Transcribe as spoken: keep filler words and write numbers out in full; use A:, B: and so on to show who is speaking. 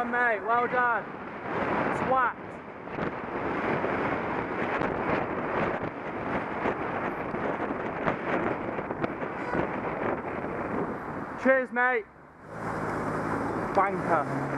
A: done, mate, well done. Swat. Cheers, mate. Banker.